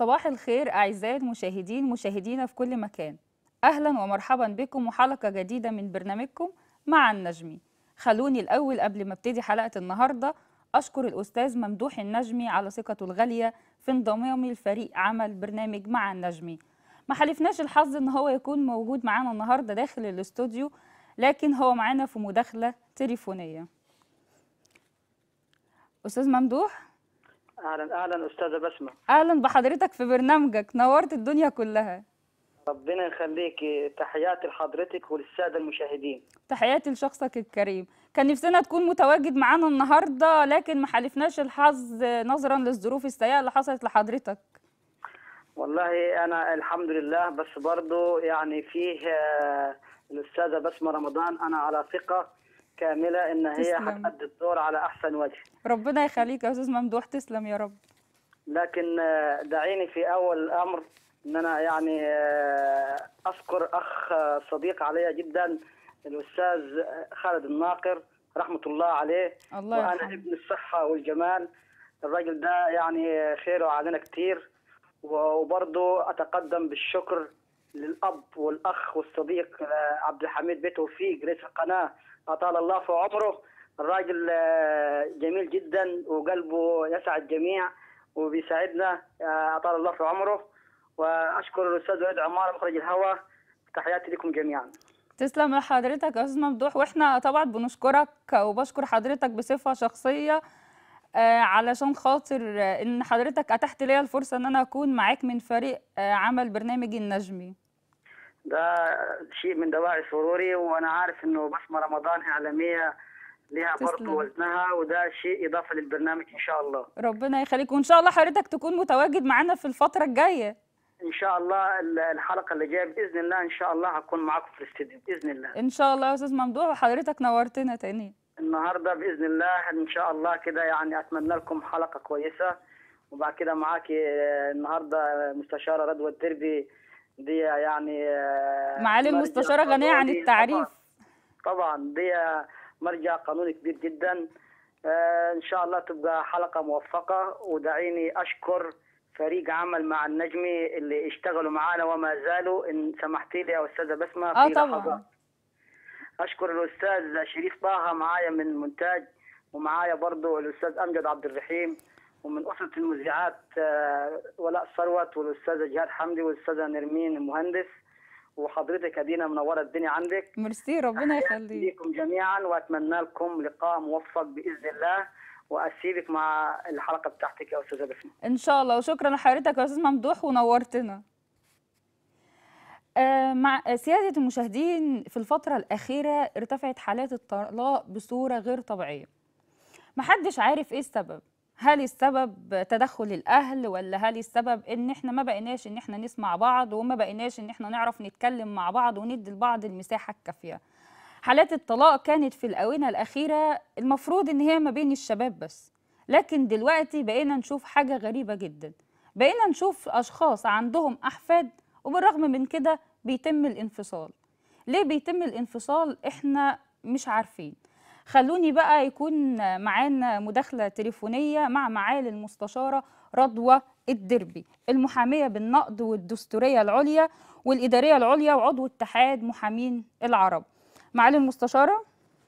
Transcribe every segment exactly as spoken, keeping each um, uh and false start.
صباح الخير أعزائي المشاهدين مشاهدينا في كل مكان. أهلا ومرحبا بكم وحلقة جديدة من برنامجكم مع النجمي. خلوني الأول قبل ما ابتدي حلقة النهاردة أشكر الأستاذ ممدوح النجمي على ثقته الغالية في انضمامي لفريق عمل برنامج مع النجمي. ما حلفناش الحظ إن هو يكون موجود معانا النهاردة داخل الاستوديو، لكن هو معانا في مداخلة تليفونية. أستاذ ممدوح، اهلا اهلا استاذه بسمه. أهلا بحضرتك في برنامجك، نورت الدنيا كلها. ربنا يخليكي، تحياتي لحضرتك وللساده المشاهدين. تحياتي لشخصك الكريم. كان نفسنا تكون متواجد معانا النهارده لكن ما حالفناش الحظ نظرا للظروف السيئه اللي حصلت لحضرتك. والله انا الحمد لله، بس برضو يعني فيه آه، الاستاذه بسمه رمضان، انا على ثقه كامله ان هي تسلم. هتأدي الدور على احسن وجه. ربنا يخليك يا استاذ ممدوح، تسلم يا رب. لكن آه، دعيني في اول الامر ان انا يعني آه، اذكر اخ آه، صديق علي جدا، الاستاذ خالد الناقر رحمه الله عليه. الله وانا يرحمه. ابن الصحه والجمال. الراجل ده يعني خيره علينا كتير. وبرضه اتقدم بالشكر للاب والاخ والصديق آه، عبد الحميد بيه توفيق رئيس القناه، اطال الله في عمره. الراجل آه، جميل جدا وقلبه يسع الجميع وبيساعدنا، آه، اطال الله في عمره. واشكر الاستاذ وليد عمار مخرج الهوى. تحياتي لكم جميعا. تسلم لحضرتك يا استاذ ممدوح، واحنا طبعا بنشكرك وبشكر حضرتك بصفه شخصيه آه، علشان خاطر آه، ان حضرتك اتحت لي الفرصه ان انا اكون معاك من فريق آه، عمل برنامج النجمي. ده شيء من دواعي سروري، وانا عارف انه بسمه رمضان اعلاميه لها برضه تسلم. وزنها، وده شيء اضافه للبرنامج ان شاء الله. ربنا يخليك، وان شاء الله حضرتك تكون متواجد معانا في الفتره الجايه. ان شاء الله الحلقه اللي جايه باذن الله ان شاء الله هكون معاكم في الاستديو باذن الله. ان شاء الله يا استاذ ممدوح، وحضرتك نورتنا تاني. النهارده باذن الله ان شاء الله كده يعني اتمنى لكم حلقه كويسه. وبعد كده معاكي آه، النهارده مستشاره رضوى الدربي، دي يعني آه، معالي مرجع المستشاره غنيه عن قانوني. التعريف. طبعا طبعا دي مرجع قانوني كبير جدا. آه، ان شاء الله تبقى حلقه موفقه. ودعيني اشكر فريق عمل مع النجمي اللي اشتغلوا معانا وما زالوا، ان سمحتي لي يا استاذه بسمه اه في طبعا. لحظات. اشكر الاستاذ شريف طه معايا من المونتاج، ومعايا برضو الاستاذ امجد عبد الرحيم، ومن اسره المذيعات آه، ولاء ثروت والاستاذه جهاد حمدي والاستاذه نرمين المهندس. وحضرتك ادينا منوره الدنيا عندك. ميرسي، ربنا تحياتي يخليك. لكم جميعا، واتمنى لكم لقاء موفق باذن الله. واسيبك مع الحلقه بتاعتك يا استاذه بسمه. ان شاء الله، وشكرا لحضرتك يا استاذ ممدوح ونورتنا. آه مع سياده المشاهدين، في الفتره الاخيره ارتفعت حالات الطلاق بصوره غير طبيعيه. محدش عارف ايه السبب. هل السبب تدخل الاهل، ولا هل السبب ان احنا ما بقيناش ان احنا نسمع بعض وما بقيناش ان احنا نعرف نتكلم مع بعض وندي لبعض المساحه الكافيه. حالات الطلاق كانت في الاونه الاخيره المفروض ان هي ما بين الشباب بس، لكن دلوقتي بقينا نشوف حاجه غريبه جدا. بقينا نشوف اشخاص عندهم احفاد وبالرغم من كده بيتم الانفصال. ليه بيتم الانفصال؟ احنا مش عارفين. خلوني بقى يكون معانا مداخلة تليفونية مع معالي المستشارة رضوى الدربي، المحامية بالنقض والدستورية العليا والإدارية العليا وعضو اتحاد محامين العرب. معالي المستشارة،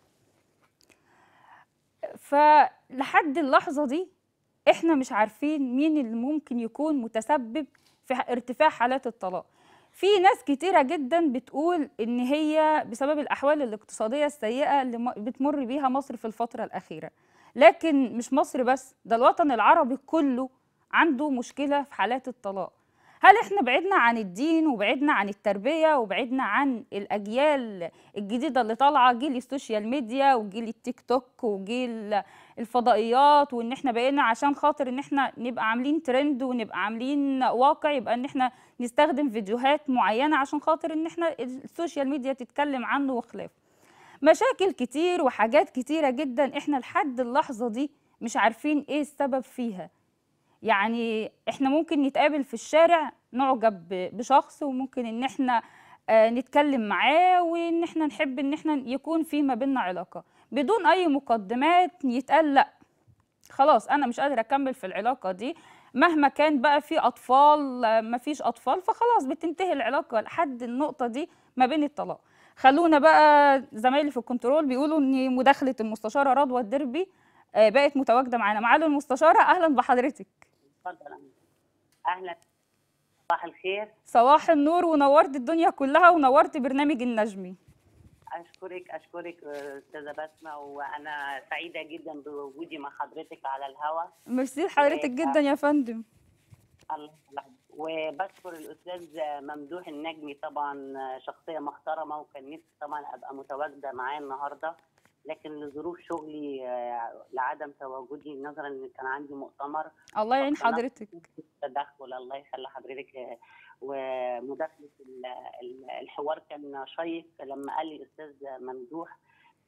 فلحد اللحظة دي احنا مش عارفين مين اللي ممكن يكون متسبب في ارتفاع حالات الطلاق. في ناس كتيرة جدا بتقول إن هي بسبب الأحوال الاقتصادية السيئة اللي بتمر بيها مصر في الفترة الأخيرة، لكن مش مصر بس، ده الوطن العربي كله عنده مشكلة في حالات الطلاق. هل احنا بعدنا عن الدين وبعدنا عن التربية وبعدنا عن الأجيال الجديدة اللي طالعة، جيل السوشيال ميديا وجيل التيك توك وجيل الفضائيات، وان احنا بقينا عشان خاطر ان احنا نبقى عاملين ترند ونبقى عاملين واقع يبقى ان احنا نستخدم فيديوهات معينة عشان خاطر ان احنا السوشيال ميديا تتكلم عنه وخلاف. مشاكل كتير وحاجات كتيرة جدا احنا لحد اللحظة دي مش عارفين ايه السبب فيها. يعني احنا ممكن نتقابل في الشارع نعجب بشخص، وممكن ان احنا آه نتكلم معاه وان احنا نحب ان احنا يكون في ما بيننا علاقة بدون اي مقدمات، يتقال لا خلاص انا مش قادرة اكمل في العلاقة دي، مهما كان بقى في اطفال ما فيش اطفال، فخلاص بتنتهي العلاقه لحد النقطه دي ما بين الطلاق. خلونا بقى زمايلي في الكنترول بيقولوا ان مداخله المستشاره رضوى الدربي آه، بقت متواجده معانا. معالي المستشاره اهلا بحضرتك. اتفضل. اهلا، صباح الخير. صباح النور، ونورت الدنيا كلها ونورت برنامج النجمي. اشكرك اشكرك استاذه بسمه، وانا سعيده جدا بوجودي مع حضرتك على الهواء. ميرسي لحضرتك جدا يا فندم. الله يخليك. وبشكر الاستاذ ممدوح النجمي، طبعا شخصيه محترمه، وكان نفسي طبعا ابقى متواجده معاه النهارده، لكن لظروف شغلي لعدم تواجدي نظرا ان كان عندي مؤتمر. الله يعين حضرتك. تدخل، الله يخلي حضرتك. ومداخله الحوار كان شيق لما قال لي الاستاذ ممدوح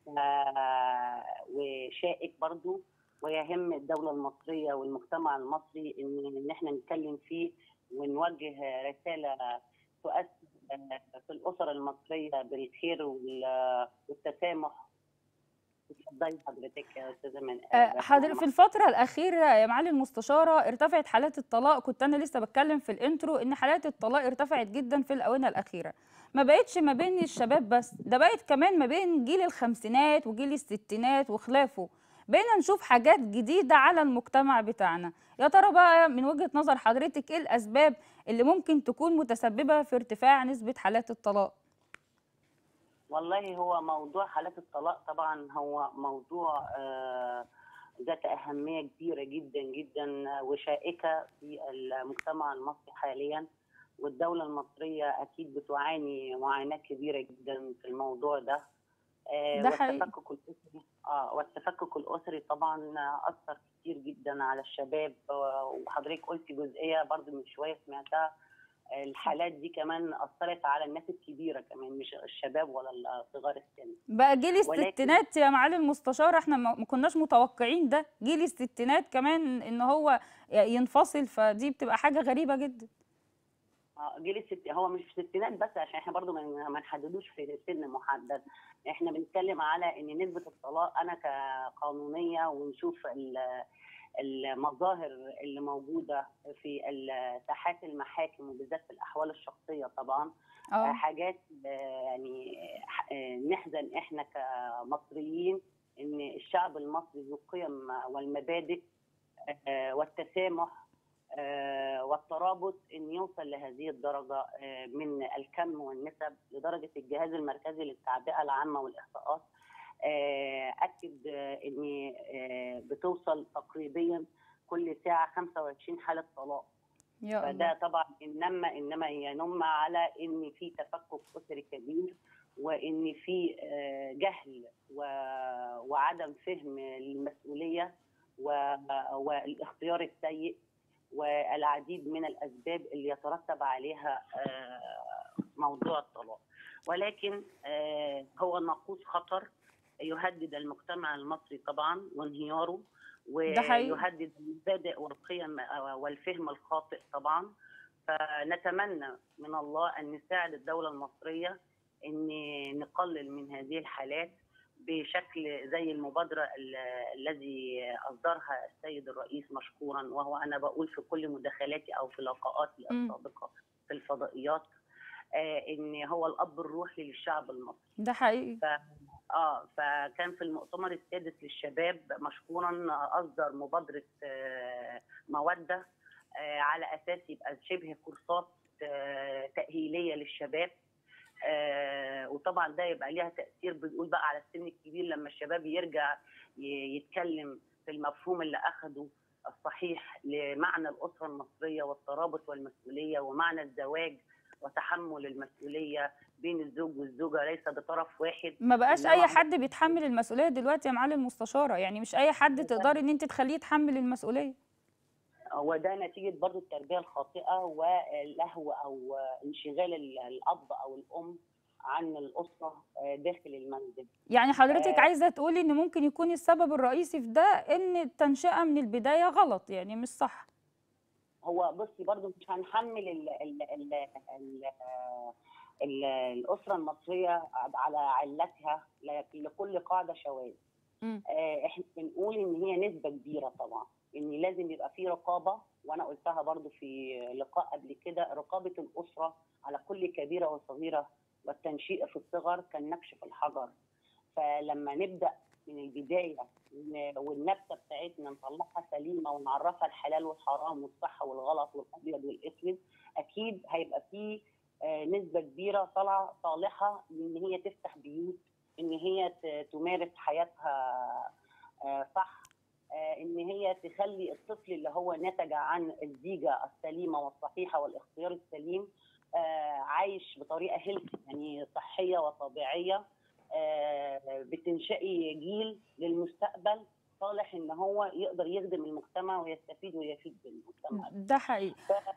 وشائك برضو، ويهم الدوله المصريه والمجتمع المصري ان ان احنا نتكلم فيه ونوجه رساله تؤثر في الاسر المصريه بالخير والتسامح. اتفضلي حضرتك يا استاذه من حضرتك. في الفتره الاخيره يا معالي المستشاره ارتفعت حالات الطلاق، كنت انا لسه بتكلم في الانترو ان حالات الطلاق ارتفعت جدا في الاونه الاخيره، ما بقتش ما بين الشباب بس، ده بقت كمان ما بين جيل الخمسينات وجيل الستينات وخلافه. بقينا نشوف حاجات جديده على المجتمع بتاعنا. يا ترى بقى من وجهه نظر حضرتك ايه الاسباب اللي ممكن تكون متسببه في ارتفاع نسبه حالات الطلاق؟ والله هو موضوع حالات الطلاق طبعا هو موضوع ذات أهمية كبيرة جدا جدا وشائكة في المجتمع المصري حاليا، والدولة المصرية أكيد بتعاني معاناة كبيرة جدا في الموضوع ده. ده حقيقي. والتفكك الأسري اه والتفكك الأسري طبعا أثر كتير جدا على الشباب، وحضرتك قلتي جزئية برضو من شوية سمعتها، الحالات دي كمان اثرت على الناس الكبيره كمان، مش الشباب ولا صغار السن. بقى جيل الستينات يا معالي المستشار احنا ما كناش متوقعين ده، جيل الستينات كمان ان هو ينفصل، فدي بتبقى حاجه غريبه جدا. اه جيل الست هو مش في الستينات بس، عشان احنا برضو ما نحددوش في سن محدد، احنا بنتكلم على ان نسبه الطلاق انا كقانونيه ونشوف المظاهر اللي موجوده في ساحات المحاكم وبالذات في الاحوال الشخصيه طبعا. أوه. حاجات يعني نحزن احنا كمصريين ان الشعب المصري ذو القيم والمبادئ والتسامح والترابط ان يوصل لهذه الدرجه من الكم والنسب، لدرجه الجهاز المركزي للتعبئه العامه والاحصاءات أكد إن بتوصل تقريبا كل ساعة خمسة وعشرين حالة طلاق. فده طبعا إنما إنما ينم على إن في تفكك أسري كبير، وإن في جهل وعدم فهم للمسؤولية والاختيار السيء والعديد من الأسباب اللي يترتب عليها موضوع الطلاق. ولكن هو ناقوس خطر يهدد المجتمع المصري طبعا وانهياره، ويهدد المبادئ والقيم والفهم الخاطئ طبعا. فنتمنى من الله ان نساعد الدوله المصريه ان نقلل من هذه الحالات بشكل زي المبادره الذي اصدرها السيد الرئيس مشكورا، وهو انا بقول في كل مداخلاتي او في لقاءاتي السابقه في الفضائيات ان هو الاب الروحي للشعب المصري. ده حقيقي. ف... اه فكان في المؤتمر السادس للشباب مشكورا اصدر مبادره آه موده آه على اساس يبقى شبه كورسات آه تاهيليه للشباب، آه وطبعا ده يبقى ليها تاثير بنقول بقى على السن الكبير لما الشباب يرجع يتكلم في المفهوم اللي اخده الصحيح لمعنى الاسره المصريه والترابط والمسؤوليه ومعنى الزواج وتحمل المسؤوليه بين الزوج والزوجه ليس بطرف واحد. ما بقاش اي حد بيتحمل المسؤوليه دلوقتي يا معالي المستشاره، يعني مش اي حد تقدري ان انت تخليه يتحمل المسؤوليه. وده نتيجه برضو التربيه الخاطئه واللهو او انشغال الاب او الام عن الاسره داخل المنزل. يعني حضرتك آه عايزه تقولي ان ممكن يكون السبب الرئيسي في ده ان التنشئه من البدايه غلط، يعني مش صح. هو بصي برضو مش هنحمل ال ال ال ال ال الاسره المصريه على علتها، لكل قاعده شواذ. مم. آه، احنا بنقول ان هي نسبه كبيره طبعا، ان لازم يبقى في رقابه، وانا قلتها برضو في لقاء قبل كده، رقابه الاسره على كل كبيره وصغيره، والتنشئ في الصغر كالنقش في الحجر. فلما نبدا من البدايه والنبته بتاعتنا نطلعها سليمه ونعرفها الحلال والحرام والصح والغلط والابيض والاسود، اكيد هيبقى في نسبه كبيره طالعه صالحه ان هي تفتح بيوت، ان هي تمارس حياتها صح، ان هي تخلي الطفل اللي هو نتج عن الزيجه السليمه والصحيحه والاختيار السليم عايش بطريقه هيلثي، يعني صحيه وطبيعيه، بتنشئي جيل للمستقبل صالح ان هو يقدر يخدم المجتمع ويستفيد ويفيد بالمجتمع. ده حقيقي.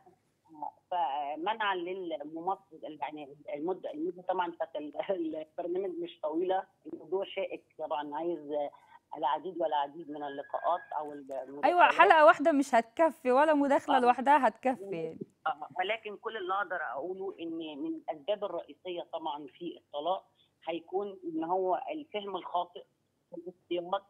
فمنعا للممثل يعني المده المده طبعا بتاعت البرنامج مش طويله، الموضوع شائك طبعا، عايز العديد والعديد من اللقاءات او المداخلات. ايوه، حلقه واحده مش هتكفي ولا مداخله لوحدها هتكفي. ولكن كل اللي اقدر اقوله ان من الاسباب الرئيسيه طبعا في الطلاق هيكون ان هو الفهم الخاطئ في الاختيار،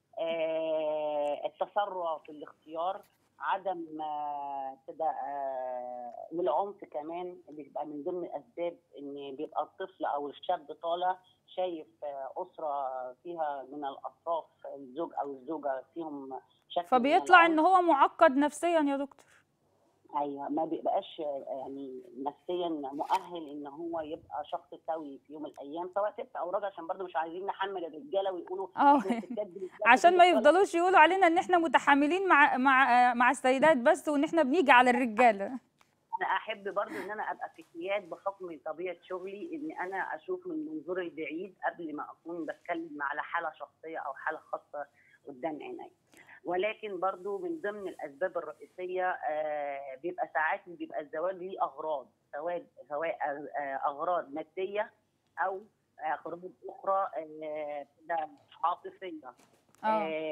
آه التسرع في الاختيار، عدم آه كده آه والعنف كمان اللي بيبقى من ضمن الاسباب، ان بيبقى الطفل او الشاب طالع شايف آه اسره فيها من الاطراف الزوج او الزوجه فيهم شكل، فبيطلع ان هو معقد نفسيا يا دكتور. ايوه، ما بيبقاش يعني نفسيا مؤهل ان هو يبقى شخص سوي في يوم من الايام، سواء ست او راجل، عشان برضه مش عايزين نحمل الرجاله ويقولوا اه احنا ستات عشان ما يفضلوش يقولوا علينا ان احنا متحاملين مع مع مع السيدات بس، وان احنا بنيجي على الرجاله. انا احب برضه ان انا ابقى في حياد بحكم طبيعه شغلي، ان انا اشوف من منظور البعيد قبل ما اكون بتكلم على حاله شخصيه او حاله خاصه قدام عيني. ولكن برضو من ضمن الاسباب الرئيسيه آه بيبقى ساعات بيبقى الزواج ليه اغراض، سواء سواء آه اغراض ماديه او اغراض اخرى آه عاطفيه. آه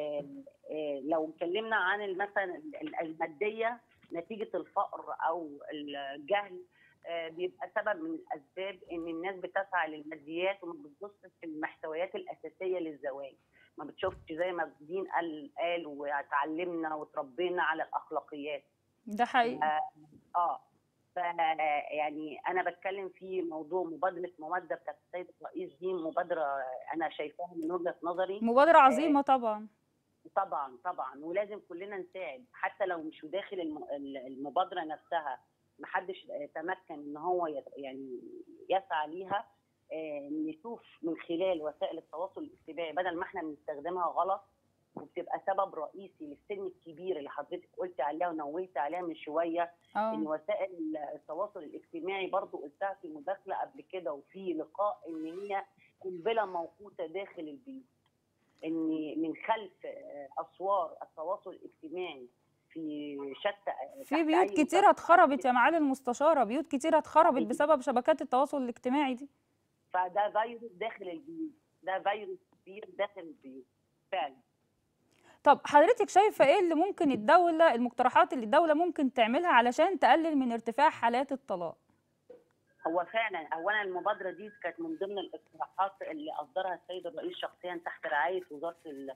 آه لو اتكلمنا عن مثلا الماديه نتيجه الفقر او الجهل، آه بيبقى سبب من الاسباب ان الناس بتسعى للماديات وما بتبصش في المحتويات الاساسيه للزواج، ما بتشوفش زي ما الدين قال قال وتعلمنا وتربينا على الاخلاقيات. ده حقيقي. اه, آه. ف يعني انا بتكلم في موضوع مبادره مودة بتاعت السيد الرئيس، دي مبادره انا شايفاها من وجهه نظري مبادره عظيمه. آه طبعا طبعا طبعا، ولازم كلنا نساعد، حتى لو مش داخل المبادره نفسها محدش تمكن ان هو يعني يسعى ليها، نشوف من خلال وسائل التواصل الاجتماعي بدل ما احنا بنستخدمها غلط وبتبقى سبب رئيسي للسن الكبير اللي حضرتك قلت عليها ونويت عليها من شويه. أوه. ان وسائل التواصل الاجتماعي برضو قلتها في مداخله قبل كده وفي لقاء، ان هي قنبله موقوته داخل البيوت، ان من خلف اسوار التواصل الاجتماعي في شتى في بيوت كتيره اتخربت يا معالي المستشاره، بيوت كتيره اتخربت بسبب شبكات التواصل الاجتماعي دي. فده فيروس داخل البيوت، ده فيروس كبير داخل البيوت فعلا. طب حضرتك شايفه ايه اللي ممكن الدوله، المقترحات اللي الدوله ممكن تعملها علشان تقلل من ارتفاع حالات الطلاق؟ هو فعلا اولا المبادره دي كانت من ضمن الاقتراحات اللي اصدرها السيد الرئيس شخصيا تحت رعايه وزاره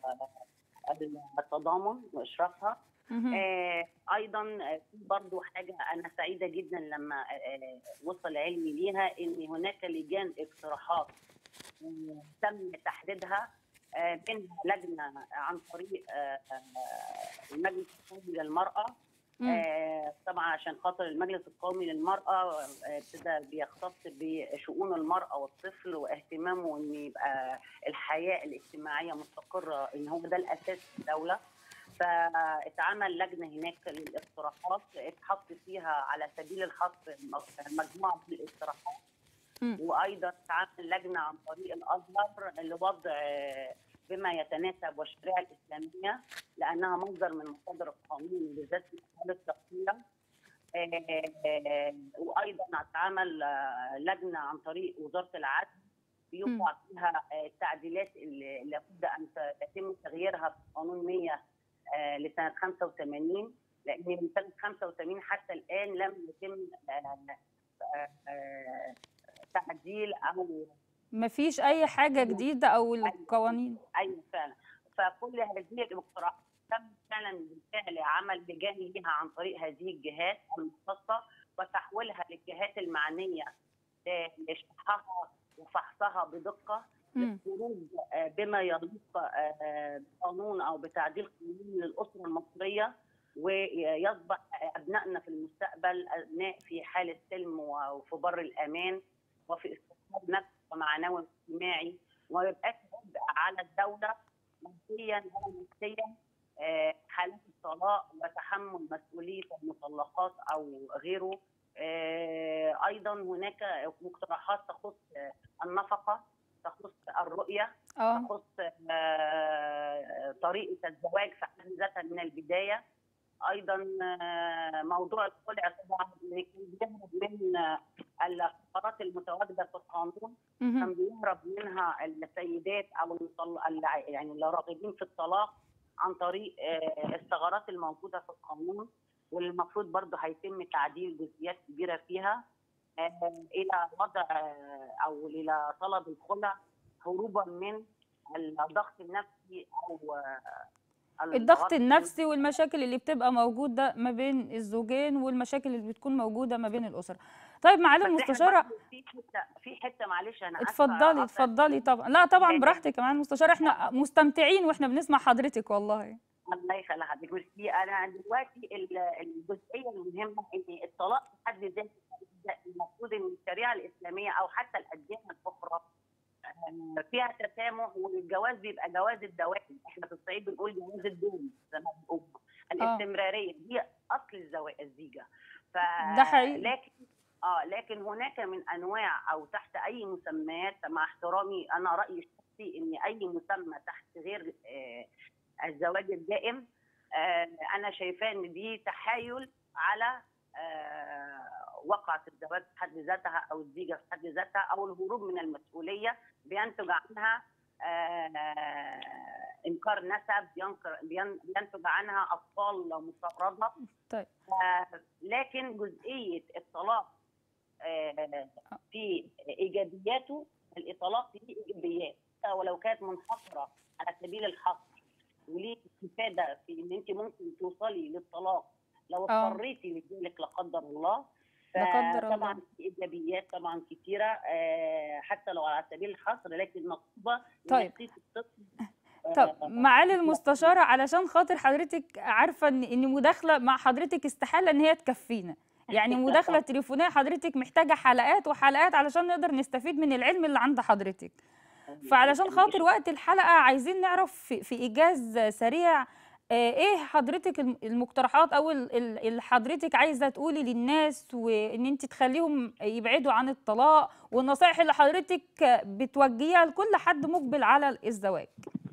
التضامن واشرافها. آه ايضا في برضه حاجه انا سعيده جدا لما آه وصل علمي ليها، ان هناك لجان اقتراحات آه تم تحديدها، آه منها لجنه عن طريق آه المجلس القومي للمراه. آه طبعا عشان خاطر المجلس القومي للمراه ابتدى آه بيختص بشؤون المراه والطفل واهتمامه ان يبقى الحياه الاجتماعيه مستقره، ان هو ده الاساس في الدوله. فاتعمل لجنه هناك للاقتراحات، اتحط فيها على سبيل الحصر مجموعه من الاقتراحات، وايضا اتعمل لجنه عن طريق الازهر لوضع بما يتناسب والشريعه الاسلاميه، لانها مصدر من مصادر القانون بالذات في الحالات الشخصيه. وايضا اتعمل لجنه عن طريق وزاره العدل بيوقع فيها التعديلات اللي لابد ان يتم تغييرها في قانون مية لسنه خمسة وثمانين، لان من سنه خمسة وثمانين حتى الان لم يتم تعديل او ما فيش اي حاجه جديده او القوانين. ايوه فعلا. فكل هذه الاقتراحات تم فعلا بالفعل عمل لجان ليها عن طريق هذه الجهات المختصه وتحويلها للجهات المعنيه لشرحها وفحصها بدقه للخروج بما يليق بقانون او بتعديل قانون للاسره المصريه، ويصبح ابنائنا في المستقبل ابناء في حاله سلم وفي بر الامان وفي استقرار نفسي ومعنوي واجتماعي، وما يبقاش عبء على الدوله ماديا ونفسيا حالات الطلاق وتحمل مسؤوليه المطلقات او غيره. ايضا هناك مقترحات تخص النفقه، تخص الرؤيه، أوه. تخص طريقه الزواج في حد ذاتها من البدايه. ايضا موضوع الخلع طبعا بيهرب من الفقرات المتواجده في القانون، كان بيهرب منها السيدات او يعني اللي راغبين في الطلاق عن طريق الثغرات الموجوده في القانون، والمفروض برضه هيتم تعديل جزئيات كبيره فيها الى وضع او الى طلب الخلع هروبا من الضغط النفسي او الضغط النفسي والمشاكل اللي بتبقى موجوده ما بين الزوجين والمشاكل اللي بتكون موجوده ما بين الاسر. طيب معالي المستشاره، في حته في حته معلش انا اتفضلي اتفضلي طبعا. لا طبعا براحتك يا معالي المستشاره، احنا مستمتعين واحنا بنسمع حضرتك والله. الله يخلي حضرتك. ميرسي. انا دلوقتي الجزئيه المهمه ان الطلاق في حد ذاته المفروض ان الشريعه الاسلاميه او حتى الاديان الاخرى فيها تسامح، والجواز بيبقى جواز الدوام، احنا في الصعيد بنقول جواز الدوم زي ما بنقول الاستمراريه دي اصل الزواج الزيجه. ف ده حقيقي. لكن اه لكن هناك من انواع او تحت اي مسميات، مع احترامي انا رايي الشخصي ان اي مسمى تحت غير آه الزواج الدائم آه انا شايفاه ان دي تحايل على آه وقعة الزواج في حد ذاتها او الزيجه في حد ذاتها او الهروب من المسؤوليه، بينتج عنها آه انكار نسب، بينتج عنها اطفال مستقرضه. طيب آه لكن جزئيه الطلاق آه في ايجابياته، الطلاق فيه ايجابيات ولو كانت منحصره على سبيل الحصر، وليه استفاده في ان انت ممكن توصلي للطلاق لو اضطريتي لذلك لا قدر الله. فطبعا في ايجابيات طبعا كثيره آه حتى لو على سبيل الحصر، لكن مطلوبه طيب طب معالي المستشاره، علشان خاطر حضرتك عارفه ان ان مداخله مع حضرتك استحاله ان هي تكفينا، يعني مداخله تليفونيه حضرتك محتاجه حلقات وحلقات علشان نقدر نستفيد من العلم اللي عند حضرتك. فعلشان خاطر وقت الحلقه عايزين نعرف في, في ايجاز سريع ايه حضرتك المقترحات او اللي حضرتك عايزه تقولي للناس وان انت تخليهم يبعدوا عن الطلاق، والنصائح اللي حضرتك بتوجهيها لكل حد مقبل على الزواج.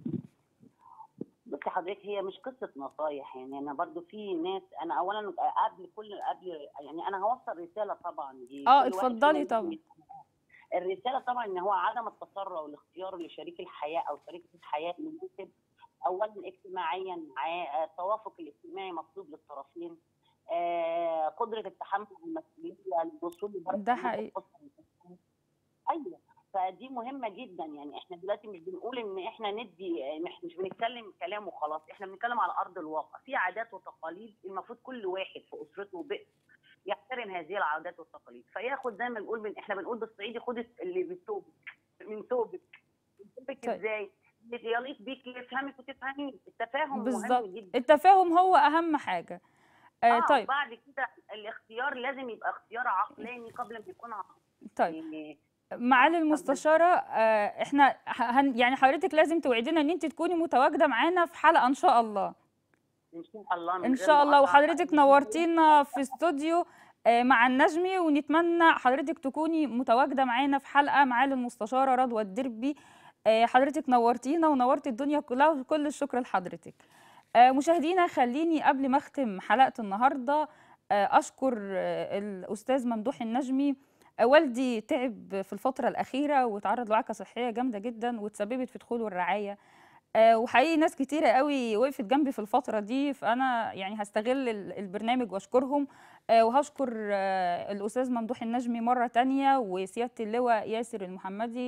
بصي حضرتك، هي مش قصه نصايح، يعني انا برضو في ناس، انا اولا قبل كل قبل يعني انا هوصل رساله طبعا دي اه اتفضلي طبعا. الرساله طبعا ان هو عدم التسرع والاختيار لشريك الحياه او شريكه الحياه المناسب، اولا اجتماعيا معاه، التوافق الاجتماعي مطلوب للطرفين، آه، قدره التحمل المسؤوليه للوصول ده حقيقي. ايوه، فدي مهمه جدا. يعني احنا دلوقتي مش بنقول ان احنا ندي، مش بنتكلم كلام وخلاص، احنا بنتكلم على ارض الواقع. في عادات وتقاليد المفروض كل واحد في اسرته وبيئته يحترم هذه العادات والتقاليد، فياخد زي ما بنقول من احنا بنقول بالصعيدي خد اللي بثوبك من ثوبك. من ثوبك ازاي؟ يليق بيك، يفهمك وتفهميه. التفاهم بالظبط، مهم جدا. التفاهم هو اهم حاجه. آه, اه طيب بعد كده الاختيار لازم يبقى اختيار عقلاني قبل ما يكون عقلاني. طيب يعني معالي المستشاره، آه احنا هن يعني حضرتك لازم توعدينا ان انت تكوني متواجده معانا في حلقه ان شاء الله. ان شاء الله ان شاء الله. وحضرتك نورتينا في استوديو آه مع النجمي، ونتمنى حضرتك تكوني متواجده معانا في حلقه. معالي المستشاره رضوى الدربي، آه حضرتك نورتينا ونورتي الدنيا كلها، وكل الشكر لحضرتك. آه مشاهدينا، خليني قبل ما اختم حلقه النهارده آه اشكر آه الاستاذ ممدوح النجمي. والدي تعب في الفترة الأخيرة وتعرض لوعكة صحية جامدة جدا وتسببت في دخوله الرعاية، أه وحقيقي ناس كتيرة قوي وقفت جنبي في الفترة دي، فأنا يعني هستغل البرنامج واشكرهم. أه وهشكر أه الأستاذ ممدوح النجمي مرة تانية، وسيادة اللواء ياسر المحمدي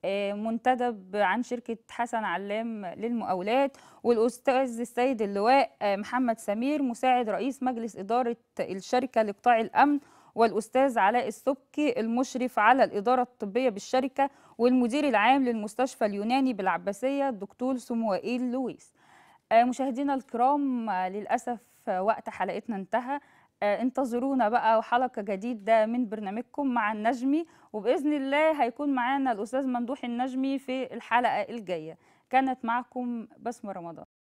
منتدب عن شركة حسن علام للمقاولات، والأستاذ السيد اللواء محمد سمير مساعد رئيس مجلس إدارة الشركة لقطاع الأمن، والأستاذ علاء السبكي المشرف على الإدارة الطبية بالشركة، والمدير العام للمستشفى اليوناني بالعباسية الدكتور سموئيل لويس. مشاهدينا الكرام، للأسف وقت حلقتنا انتهى. انتظرونا بقى وحلقة جديدة من برنامجكم مع النجمي، وبإذن الله هيكون معانا الأستاذ ممدوح النجمي في الحلقة الجاية. كانت معكم بسمة رمضان.